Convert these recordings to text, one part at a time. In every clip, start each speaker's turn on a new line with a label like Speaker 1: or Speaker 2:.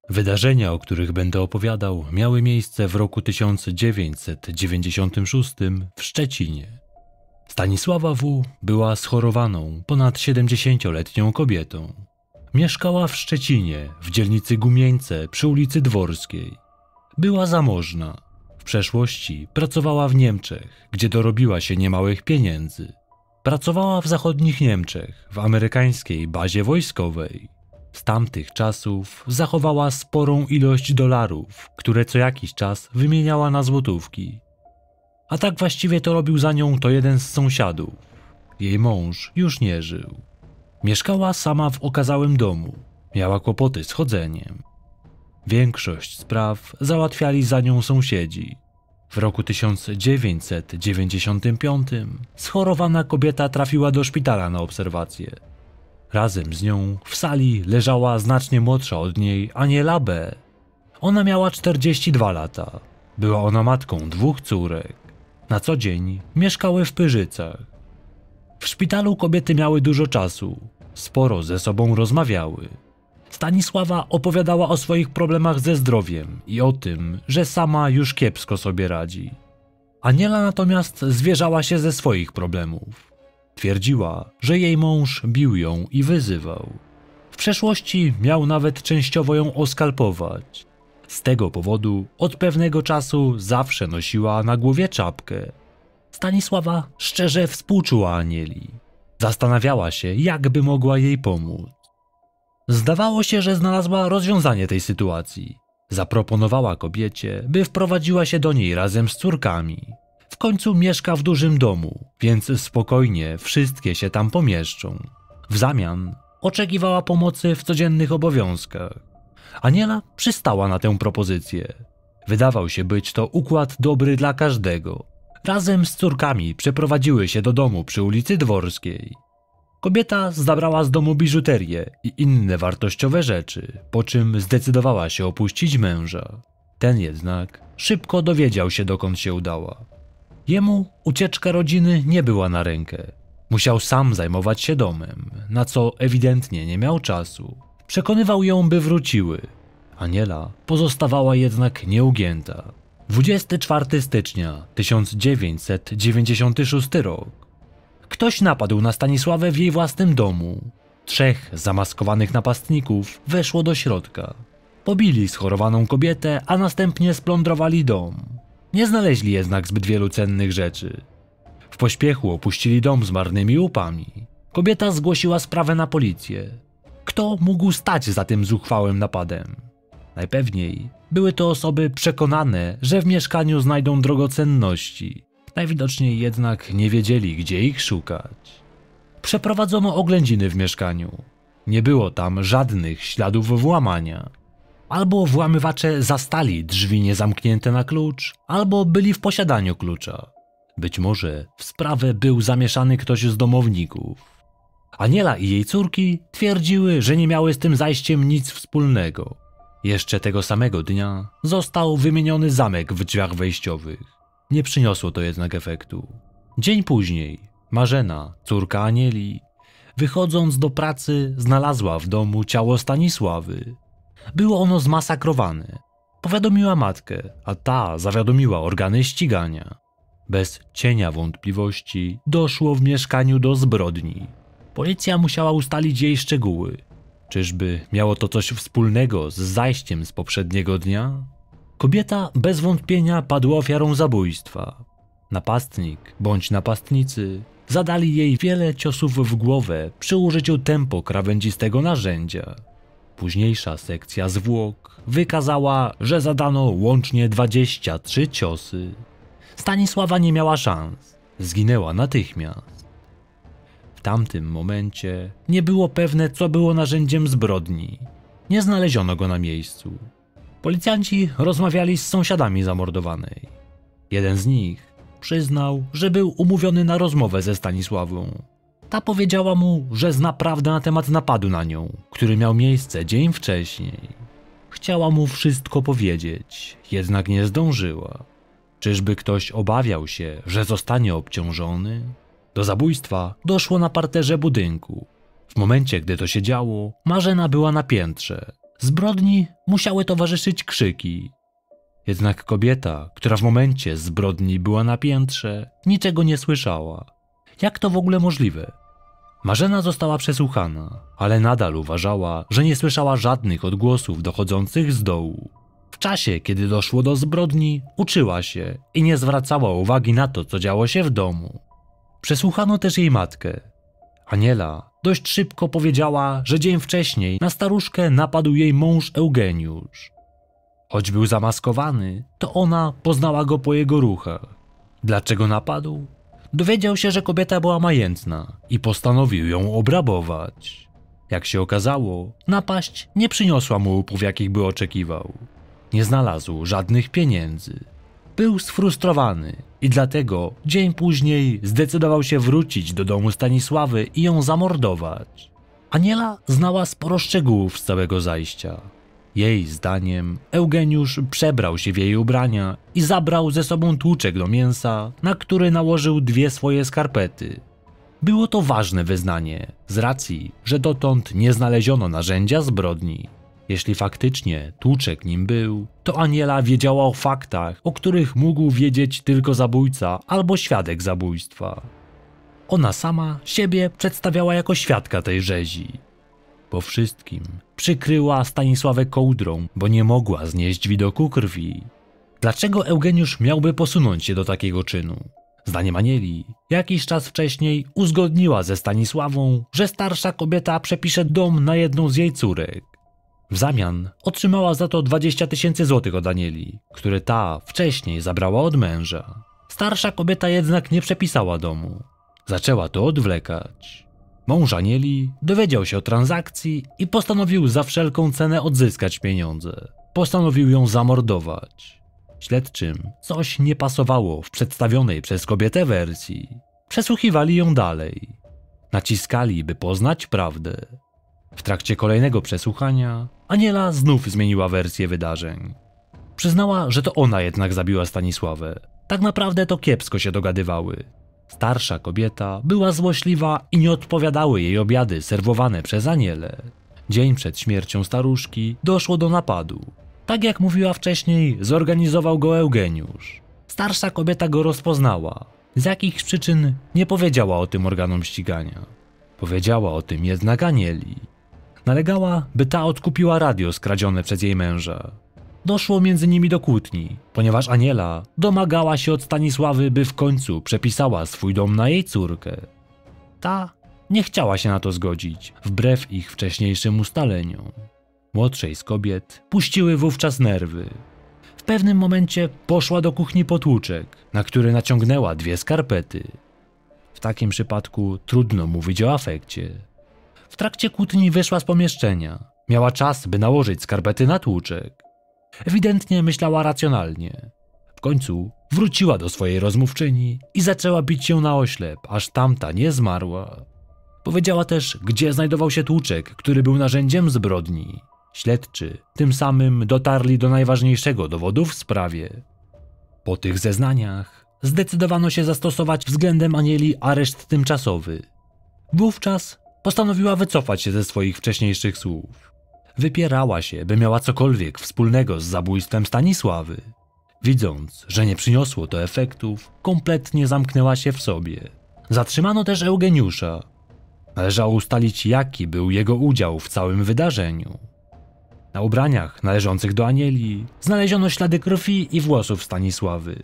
Speaker 1: Wydarzenia, o których będę opowiadał, miały miejsce w roku 1996 w Szczecinie. Stanisława W. była schorowaną, ponad 70-letnią kobietą. Mieszkała w Szczecinie, w dzielnicy Gumieńce przy ulicy Dworskiej. Była zamożna. W przeszłości pracowała w Niemczech, gdzie dorobiła się niemałych pieniędzy. Pracowała w zachodnich Niemczech, w amerykańskiej bazie wojskowej. Z tamtych czasów zachowała sporą ilość dolarów, które co jakiś czas wymieniała na złotówki. A tak właściwie to robił za nią to jeden z sąsiadów. Jej mąż już nie żył. Mieszkała sama w okazałym domu. Miała kłopoty z chodzeniem. Większość spraw załatwiali za nią sąsiedzi. W roku 1995 schorowana kobieta trafiła do szpitala na obserwację. Razem z nią w sali leżała znacznie młodsza od niej Aniela B. Ona miała 42 lata. Była ona matką 2 córek. Na co dzień mieszkały w Pyrzycach. W szpitalu kobiety miały dużo czasu. Sporo ze sobą rozmawiały. Stanisława opowiadała o swoich problemach ze zdrowiem i o tym, że sama już kiepsko sobie radzi. Aniela natomiast zwierzała się ze swoich problemów. Twierdziła, że jej mąż bił ją i wyzywał. W przeszłości miał nawet częściowo ją oskalpować. Z tego powodu od pewnego czasu zawsze nosiła na głowie czapkę. Stanisława szczerze współczuła Anieli. Zastanawiała się, jak by mogła jej pomóc. Zdawało się, że znalazła rozwiązanie tej sytuacji. Zaproponowała kobiecie, by wprowadziła się do niej razem z córkami. W końcu mieszka w dużym domu, więc spokojnie wszystkie się tam pomieszczą. W zamian oczekiwała pomocy w codziennych obowiązkach. Aniela przystała na tę propozycję. Wydawał się być to układ dobry dla każdego. Razem z córkami przeprowadziły się do domu przy ulicy Dworskiej. Kobieta zabrała z domu biżuterię i inne wartościowe rzeczy, po czym zdecydowała się opuścić męża. Ten jednak szybko dowiedział się, dokąd się udała. Jemu ucieczka rodziny nie była na rękę. Musiał sam zajmować się domem, na co ewidentnie nie miał czasu. Przekonywał ją, by wróciły. Aniela pozostawała jednak nieugięta. 24 stycznia 1996 rok. Ktoś napadł na Stanisławę w jej własnym domu. 3 zamaskowanych napastników weszło do środka. Pobili schorowaną kobietę, a następnie splądrowali dom. Nie znaleźli jednak zbyt wielu cennych rzeczy. W pośpiechu opuścili dom z marnymi łupami. Kobieta zgłosiła sprawę na policję. Kto mógł stać za tym zuchwałym napadem? Najpewniej były to osoby przekonane, że w mieszkaniu znajdą drogocenności. Najwidoczniej jednak nie wiedzieli, gdzie ich szukać. Przeprowadzono oględziny w mieszkaniu. Nie było tam żadnych śladów włamania. Albo włamywacze zastali drzwi niezamknięte na klucz, albo byli w posiadaniu klucza. Być może w sprawę był zamieszany ktoś z domowników. Aniela i jej córki twierdziły, że nie miały z tym zajściem nic wspólnego. Jeszcze tego samego dnia został wymieniony zamek w drzwiach wejściowych. Nie przyniosło to jednak efektu. Dzień później Marzena, córka Anieli, wychodząc do pracy, znalazła w domu ciało Stanisławy. Było ono zmasakrowane. Powiadomiła matkę, a ta zawiadomiła organy ścigania. Bez cienia wątpliwości doszło w mieszkaniu do zbrodni. Policja musiała ustalić jej szczegóły. Czyżby miało to coś wspólnego z zajściem z poprzedniego dnia? Kobieta bez wątpienia padła ofiarą zabójstwa. Napastnik bądź napastnicy zadali jej wiele ciosów w głowę przy użyciu tępo krawędzistego narzędzia. Późniejsza sekcja zwłok wykazała, że zadano łącznie 23 ciosy. Stanisława nie miała szans. Zginęła natychmiast. W tamtym momencie nie było pewne, co było narzędziem zbrodni. Nie znaleziono go na miejscu. Policjanci rozmawiali z sąsiadami zamordowanej. Jeden z nich przyznał, że był umówiony na rozmowę ze Stanisławą. Ta powiedziała mu, że zna prawdę na temat napadu na nią, który miał miejsce dzień wcześniej. Chciała mu wszystko powiedzieć, jednak nie zdążyła. Czyżby ktoś obawiał się, że zostanie obciążony? Do zabójstwa doszło na parterze budynku. W momencie, gdy to się działo, Marzena była na piętrze. Zbrodni musiały towarzyszyć krzyki. Jednak kobieta, która w momencie zbrodni była na piętrze, niczego nie słyszała. Jak to w ogóle możliwe? Marzena została przesłuchana, ale nadal uważała, że nie słyszała żadnych odgłosów dochodzących z dołu. W czasie, kiedy doszło do zbrodni, uczyła się i nie zwracała uwagi na to, co działo się w domu. Przesłuchano też jej matkę. Aniela dość szybko powiedziała, że dzień wcześniej na staruszkę napadł jej mąż Eugeniusz. Choć był zamaskowany, to ona poznała go po jego ruchach. Dlaczego napadł? Dowiedział się, że kobieta była majętna i postanowił ją obrabować. Jak się okazało, napaść nie przyniosła mu łupów, jakich by oczekiwał. Nie znalazł żadnych pieniędzy. Był sfrustrowany i dlatego dzień później zdecydował się wrócić do domu Stanisławy i ją zamordować. Aniela znała sporo szczegółów z całego zajścia. Jej zdaniem Eugeniusz przebrał się w jej ubrania i zabrał ze sobą tłuczek do mięsa, na który nałożył 2 swoje skarpety. Było to ważne wyznanie, z racji, że dotąd nie znaleziono narzędzia zbrodni. Jeśli faktycznie tłuczek nim był, to Aniela wiedziała o faktach, o których mógł wiedzieć tylko zabójca albo świadek zabójstwa. Ona sama siebie przedstawiała jako świadka tej rzezi. Po wszystkim przykryła Stanisławę kołdrą, bo nie mogła znieść widoku krwi. Dlaczego Eugeniusz miałby posunąć się do takiego czynu? Zdaniem Anieli, jakiś czas wcześniej uzgodniła ze Stanisławą, że starsza kobieta przepisze dom na jedną z jej córek. W zamian otrzymała za to 20 000 złotych od Anieli, które ta wcześniej zabrała od męża. Starsza kobieta jednak nie przepisała domu. Zaczęła to odwlekać. Mąż Anieli dowiedział się o transakcji i postanowił za wszelką cenę odzyskać pieniądze. Postanowił ją zamordować. Śledczym coś nie pasowało w przedstawionej przez kobietę wersji. Przesłuchiwali ją dalej. Naciskali, by poznać prawdę. W trakcie kolejnego przesłuchania Aniela znów zmieniła wersję wydarzeń. Przyznała, że to ona jednak zabiła Stanisławę. Tak naprawdę to kiepsko się dogadywały. Starsza kobieta była złośliwa i nie odpowiadały jej obiady serwowane przez Anielę. Dzień przed śmiercią staruszki doszło do napadu. Tak jak mówiła wcześniej, zorganizował go Eugeniusz. Starsza kobieta go rozpoznała. Z jakichś przyczyn nie powiedziała o tym organom ścigania. Powiedziała o tym jednak Anieli. Nalegała, by ta odkupiła radio skradzione przez jej męża. Doszło między nimi do kłótni, ponieważ Aniela domagała się od Stanisławy, by w końcu przepisała swój dom na jej córkę. Ta nie chciała się na to zgodzić, wbrew ich wcześniejszym ustaleniom. Młodszej z kobiet puściły wówczas nerwy. W pewnym momencie poszła do kuchni po tłuczek, na który naciągnęła 2 skarpety. W takim przypadku trudno mówić o afekcie. W trakcie kłótni wyszła z pomieszczenia. Miała czas, by nałożyć skarpety na tłuczek. Ewidentnie myślała racjonalnie. W końcu wróciła do swojej rozmówczyni i zaczęła bić się na oślep, aż tamta nie zmarła. Powiedziała też, gdzie znajdował się tłuczek, który był narzędziem zbrodni. Śledczy tym samym dotarli do najważniejszego dowodu w sprawie. Po tych zeznaniach zdecydowano się zastosować względem Anieli areszt tymczasowy. Wówczas postanowiła wycofać się ze swoich wcześniejszych słów. Wypierała się, by miała cokolwiek wspólnego z zabójstwem Stanisławy. Widząc, że nie przyniosło to efektów, kompletnie zamknęła się w sobie. Zatrzymano też Eugeniusza. Należało ustalić, jaki był jego udział w całym wydarzeniu. Na ubraniach należących do Anieli znaleziono ślady krwi i włosów Stanisławy.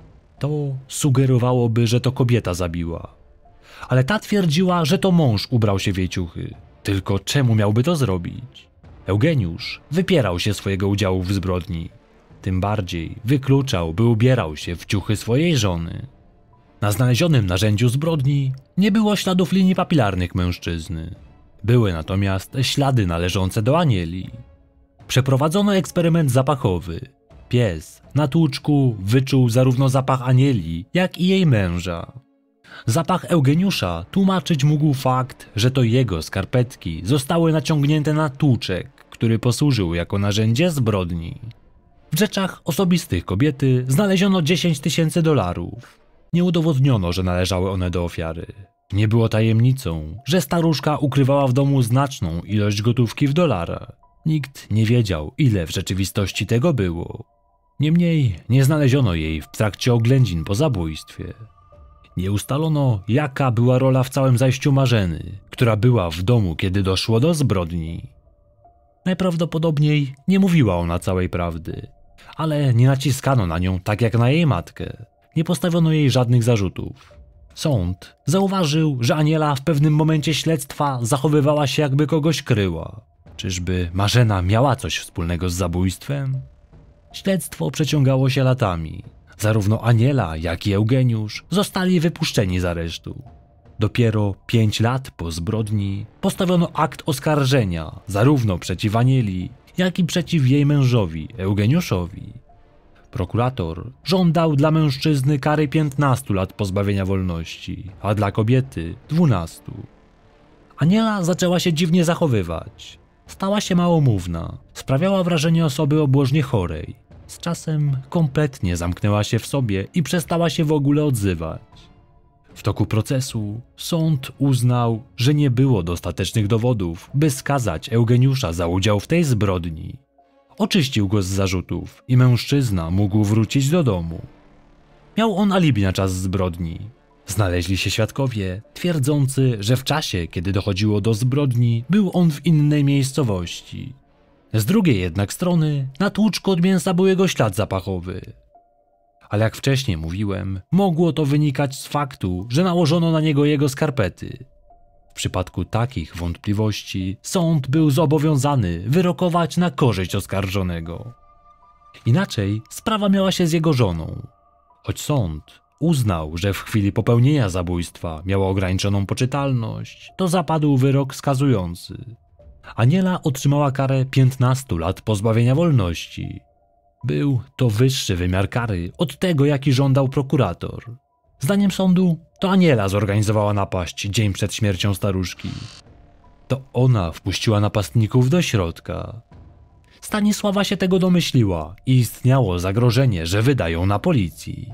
Speaker 1: To sugerowałoby, że to kobieta zabiła. Ale ta twierdziła, że to mąż ubrał się w jej ciuchy. Tylko czemu miałby to zrobić? Eugeniusz wypierał się swojego udziału w zbrodni. Tym bardziej wykluczał, by ubierał się w ciuchy swojej żony. Na znalezionym narzędziu zbrodni nie było śladów linii papilarnych mężczyzny. Były natomiast ślady należące do Anieli. Przeprowadzono eksperyment zapachowy. Pies na tłuczku wyczuł zarówno zapach Anieli, jak i jej męża. Zapach Eugeniusza tłumaczyć mógł fakt, że to jego skarpetki zostały naciągnięte na tłuczek, który posłużył jako narzędzie zbrodni. W rzeczach osobistych kobiety znaleziono $10 000. Nie udowodniono, że należały one do ofiary. Nie było tajemnicą, że staruszka ukrywała w domu znaczną ilość gotówki w dolarach. Nikt nie wiedział, ile w rzeczywistości tego było. Niemniej nie znaleziono jej w trakcie oględzin po zabójstwie. Nie ustalono, jaka była rola w całym zajściu Marzeny, która była w domu, kiedy doszło do zbrodni. Najprawdopodobniej nie mówiła ona całej prawdy, ale nie naciskano na nią tak jak na jej matkę. Nie postawiono jej żadnych zarzutów. Sąd zauważył, że Aniela w pewnym momencie śledztwa zachowywała się, jakby kogoś kryła. Czyżby Marzena miała coś wspólnego z zabójstwem? Śledztwo przeciągało się latami. Zarówno Aniela, jak i Eugeniusz zostali wypuszczeni z aresztu. Dopiero 5 lat po zbrodni postawiono akt oskarżenia zarówno przeciw Anieli, jak i przeciw jej mężowi, Eugeniuszowi. Prokurator żądał dla mężczyzny kary 15 lat pozbawienia wolności, a dla kobiety 12. Aniela zaczęła się dziwnie zachowywać. Stała się małomówna, sprawiała wrażenie osoby obłożnie chorej. Z czasem kompletnie zamknęła się w sobie i przestała się w ogóle odzywać. W toku procesu sąd uznał, że nie było dostatecznych dowodów, by skazać Eugeniusza za udział w tej zbrodni. Oczyścił go z zarzutów i mężczyzna mógł wrócić do domu. Miał on alibi na czas zbrodni. Znaleźli się świadkowie twierdzący, że w czasie, kiedy dochodziło do zbrodni, był on w innej miejscowości. Z drugiej jednak strony na tłuczku od mięsa był jego ślad zapachowy. Ale jak wcześniej mówiłem, mogło to wynikać z faktu, że nałożono na niego jego skarpety. W przypadku takich wątpliwości sąd był zobowiązany wyrokować na korzyść oskarżonego. Inaczej sprawa miała się z jego żoną. Choć sąd uznał, że w chwili popełnienia zabójstwa miała ograniczoną poczytalność, to zapadł wyrok skazujący. Aniela otrzymała karę 15 lat pozbawienia wolności. Był to wyższy wymiar kary od tego, jaki żądał prokurator. Zdaniem sądu to Aniela zorganizowała napaść dzień przed śmiercią staruszki. To ona wpuściła napastników do środka. Stanisława się tego domyśliła i istniało zagrożenie, że wyda ją na policji.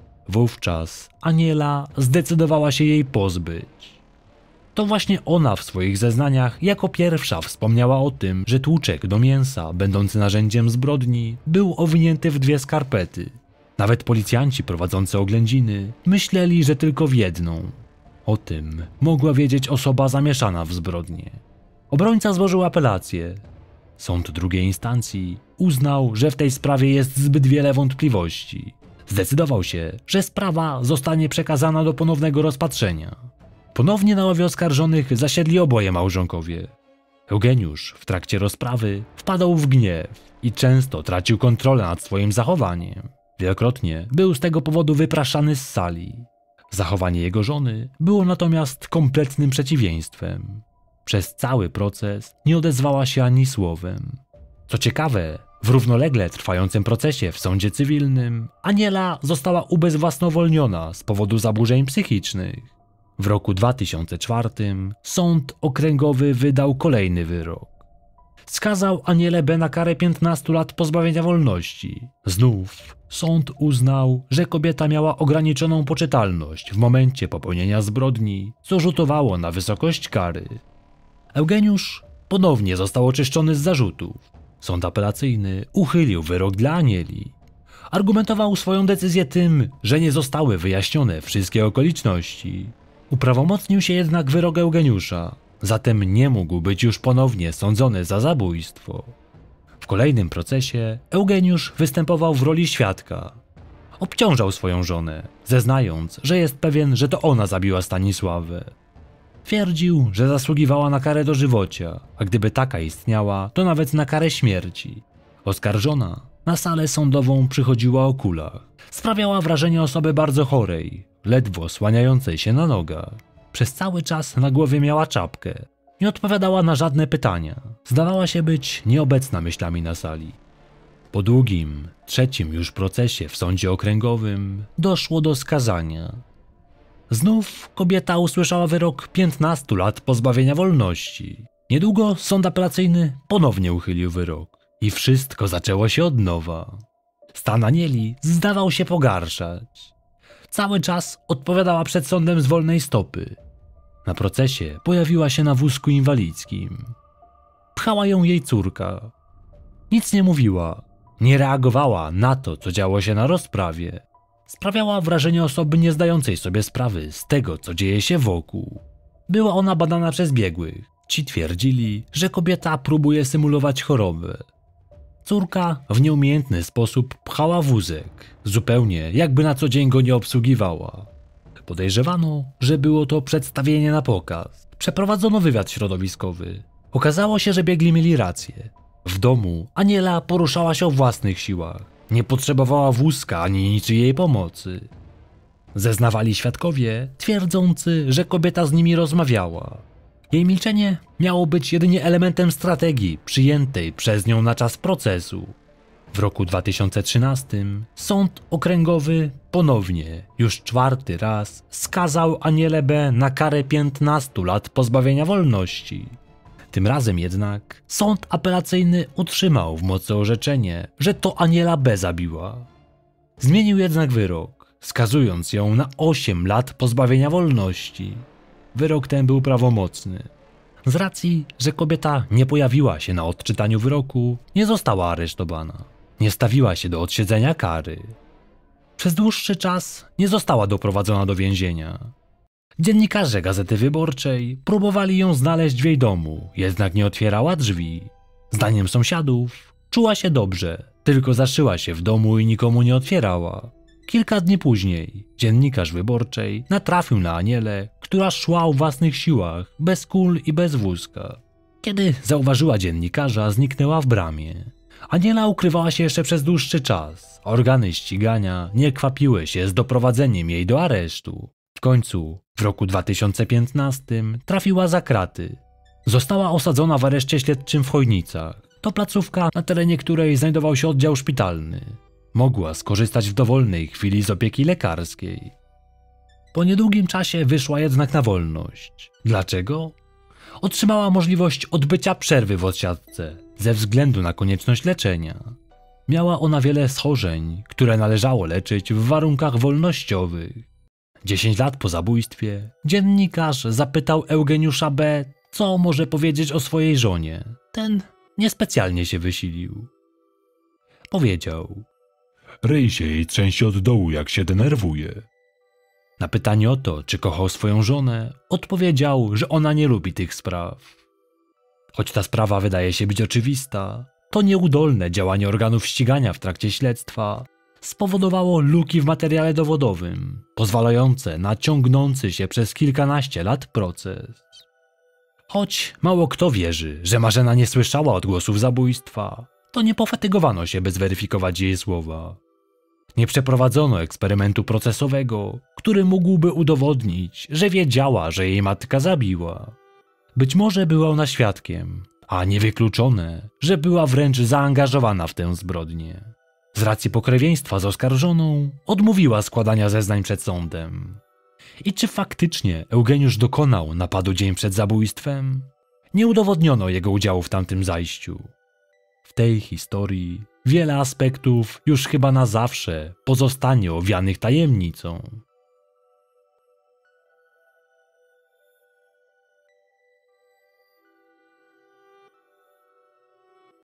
Speaker 1: Wówczas Aniela zdecydowała się jej pozbyć. To właśnie ona w swoich zeznaniach jako pierwsza wspomniała o tym, że tłuczek do mięsa, będący narzędziem zbrodni, był owinięty w 2 skarpety. Nawet policjanci prowadzący oględziny myśleli, że tylko w jedną. O tym mogła wiedzieć osoba zamieszana w zbrodnię. Obrońca złożył apelację. Sąd drugiej instancji uznał, że w tej sprawie jest zbyt wiele wątpliwości. Zdecydował się, że sprawa zostanie przekazana do ponownego rozpatrzenia. Ponownie na ławie oskarżonych zasiedli oboje małżonkowie. Eugeniusz w trakcie rozprawy wpadał w gniew i często tracił kontrolę nad swoim zachowaniem. Wielokrotnie był z tego powodu wypraszany z sali. Zachowanie jego żony było natomiast kompletnym przeciwieństwem. Przez cały proces nie odezwała się ani słowem. Co ciekawe, w równolegle trwającym procesie w sądzie cywilnym Aniela została ubezwłasnowolniona z powodu zaburzeń psychicznych. W roku 2004 sąd okręgowy wydał kolejny wyrok. Skazał Anielę B. na karę 15 lat pozbawienia wolności. Znów sąd uznał, że kobieta miała ograniczoną poczytalność w momencie popełnienia zbrodni, co rzutowało na wysokość kary. Eugeniusz ponownie został oczyszczony z zarzutów. Sąd apelacyjny uchylił wyrok dla Anieli. Argumentował swoją decyzję tym, że nie zostały wyjaśnione wszystkie okoliczności. Uprawomocnił się jednak wyrok Eugeniusza, zatem nie mógł być już ponownie sądzony za zabójstwo. W kolejnym procesie Eugeniusz występował w roli świadka. Obciążał swoją żonę, zeznając, że jest pewien, że to ona zabiła Stanisławę. Twierdził, że zasługiwała na karę dożywocia, a gdyby taka istniała, to nawet na karę śmierci. Oskarżona na salę sądową przychodziła o kulach. Sprawiała wrażenie osoby bardzo chorej, ledwo słaniającej się na nogach. Przez cały czas na głowie miała czapkę. Nie odpowiadała na żadne pytania. Zdawała się być nieobecna myślami na sali. Po długim, 3. już procesie w sądzie okręgowym doszło do skazania. Znów kobieta usłyszała wyrok 15 lat pozbawienia wolności. Niedługo sąd apelacyjny ponownie uchylił wyrok i wszystko zaczęło się od nowa. Stan Anieli zdawał się pogarszać. Cały czas odpowiadała przed sądem z wolnej stopy. Na procesie pojawiła się na wózku inwalidzkim. pchała ją jej córka. Nic nie mówiła, nie reagowała na to, co działo się na rozprawie. Sprawiała wrażenie osoby nie zdającej sobie sprawy z tego, co dzieje się wokół. Była ona badana przez biegłych. Ci twierdzili, że kobieta próbuje symulować chorobę. Córka w nieumiejętny sposób pchała wózek, zupełnie jakby na co dzień go nie obsługiwała. Podejrzewano, że było to przedstawienie na pokaz. Przeprowadzono wywiad środowiskowy. Okazało się, że biegli mieli rację. W domu Aniela poruszała się o własnych siłach. Nie potrzebowała wózka ani niczyjej pomocy. Zeznawali świadkowie, twierdzący, że kobieta z nimi rozmawiała. Jej milczenie miało być jedynie elementem strategii przyjętej przez nią na czas procesu. W roku 2013 sąd okręgowy ponownie, już 4. raz, skazał Anielę B. na karę 15 lat pozbawienia wolności. Tym razem jednak sąd apelacyjny utrzymał w mocy orzeczenie, że to Aniela B. zabiła. Zmienił jednak wyrok, skazując ją na 8 lat pozbawienia wolności. Wyrok ten był prawomocny. Z racji, że kobieta nie pojawiła się na odczytaniu wyroku, nie została aresztowana. Nie stawiła się do odsiedzenia kary. Przez dłuższy czas nie została doprowadzona do więzienia. Dziennikarze Gazety Wyborczej próbowali ją znaleźć w jej domu, jednak nie otwierała drzwi. Zdaniem sąsiadów czuła się dobrze, tylko zaszyła się w domu i nikomu nie otwierała. Kilka dni później dziennikarz Wyborczej natrafił na Anielę, która szła o własnych siłach, bez kul i bez wózka. Kiedy zauważyła dziennikarza, zniknęła w bramie. Aniela ukrywała się jeszcze przez dłuższy czas. Organy ścigania nie kwapiły się z doprowadzeniem jej do aresztu. W końcu, w roku 2015 trafiła za kraty. Została osadzona w areszcie śledczym w Chojnicach. To placówka, na terenie której znajdował się oddział szpitalny. Mogła skorzystać w dowolnej chwili z opieki lekarskiej. Po niedługim czasie wyszła jednak na wolność. Dlaczego? Otrzymała możliwość odbycia przerwy w odsiadce ze względu na konieczność leczenia. Miała ona wiele schorzeń, które należało leczyć w warunkach wolnościowych. 10 lat po zabójstwie dziennikarz zapytał Eugeniusza B., co może powiedzieć o swojej żonie. Ten niespecjalnie się wysilił. Powiedział:
Speaker 2: Ryj się i trzęsie od dołu, jak się denerwuje.
Speaker 1: Na pytanie o to, czy kochał swoją żonę, odpowiedział, że ona nie lubi tych spraw. Choć ta sprawa wydaje się być oczywista, to nieudolne działanie organów ścigania w trakcie śledztwa spowodowało luki w materiale dowodowym, pozwalające na ciągnący się przez kilkanaście lat proces. Choć mało kto wierzy, że Marzena nie słyszała odgłosów zabójstwa, to nie pofatygowano się, by zweryfikować jej słowa. Nie przeprowadzono eksperymentu procesowego, który mógłby udowodnić, że wiedziała, że jej matka zabiła. Być może była ona świadkiem, a niewykluczone, że była wręcz zaangażowana w tę zbrodnię. Z racji pokrewieństwa z oskarżoną odmówiła składania zeznań przed sądem. I czy faktycznie Eugeniusz dokonał napadu dzień przed zabójstwem? Nie udowodniono jego udziału w tamtym zajściu. W tej historii wiele aspektów już chyba na zawsze pozostanie owianych tajemnicą.